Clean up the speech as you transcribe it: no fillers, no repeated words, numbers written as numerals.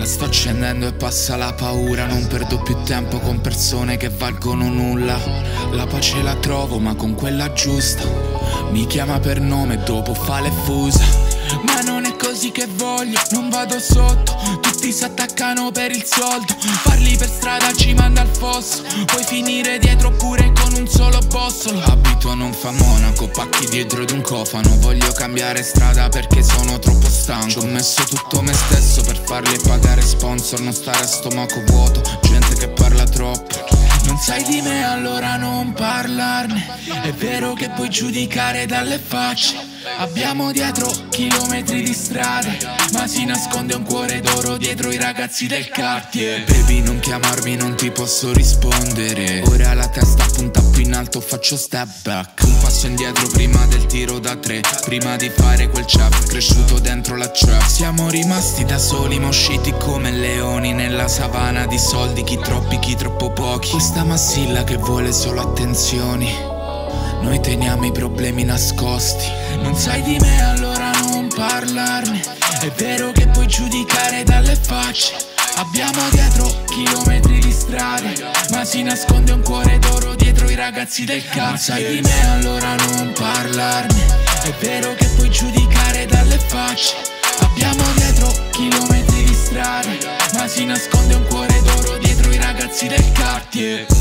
Sto accendendo e passa la paura, non perdo più tempo con persone che valgono nulla. La pace la trovo ma con quella giusta, mi chiama per nome e dopo fa le fusa. Ma non è così che voglio, non vado sotto, tutti si attaccano per il soldo. Parli per strada ci manda al fosso, puoi finire dietro oppure con un solo bossolo. Abito non fa monaco, pacchi dietro ad un cofano. Voglio cambiare strada perché sono troppo stanco. Ci ho messo tutto me stesso per farli pagare sponsor, non stare a stomaco vuoto, gente che parla troppo. Non sai di me allora non parlarne, è vero che puoi giudicare dalle facce. Abbiamo dietro chilometri di strade, ma si nasconde un cuore d'oro dietro i ragazzi del quartier. Baby non chiamarmi, non ti posso rispondere. Ora la testa punta più in alto, faccio step back. Un passo indietro prima del tiro da tre, prima di fare quel chef, cresciuto dentro la trap. Siamo rimasti da soli ma usciti come leoni nella savana di soldi, chi troppi, chi troppo pochi. Questa massilla che vuole solo attenzioni, noi teniamo i problemi nascosti. Non sai di me allora non parlarne, è vero che puoi giudicare dalle facce. Abbiamo dietro chilometri di strade, ma si nasconde un cuore d'oro dietro i ragazzi del quartier. Non sai di me allora non parlarne, è vero che puoi giudicare dalle facce. Abbiamo dietro chilometri di strade, ma si nasconde un cuore d'oro dietro i ragazzi del quartier.